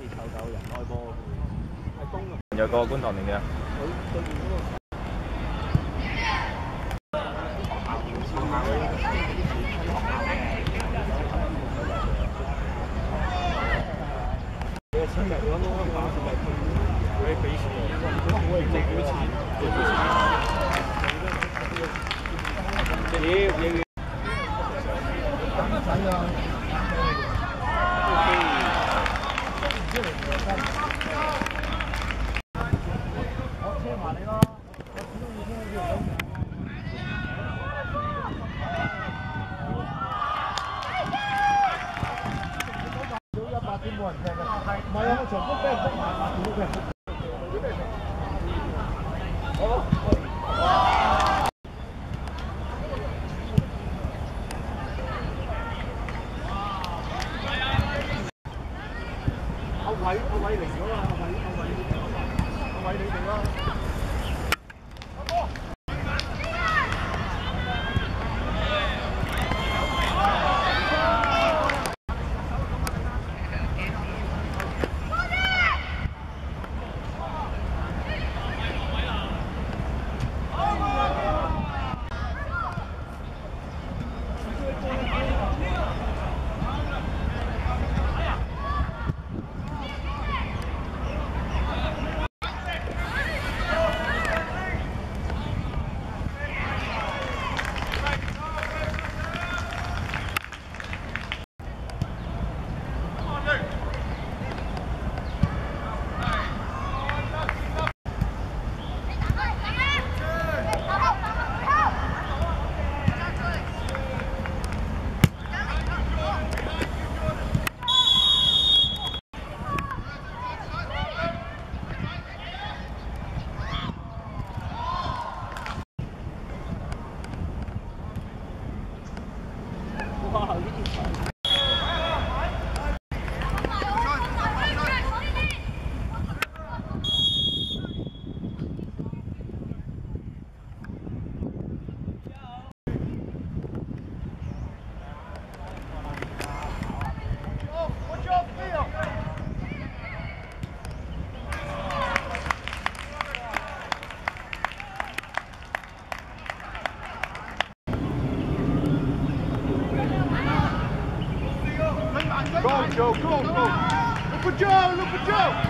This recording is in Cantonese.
似湊夠人開波。係東啊！ 有個觀塘定嘅？ 佢對面嗰個。親日揾我打是咪佢俾錢我，政府錢，政府錢。要。仔啊！我車埋你咯，我只中意聽呢個。少100點冇人踢嘅，唔係啊！我場波俾人逼埋8點都俾人逼。阿偉嚟咗啦！阿偉你哋啦！Go on, Joe, go on, go! Look for Joe, look for Joe!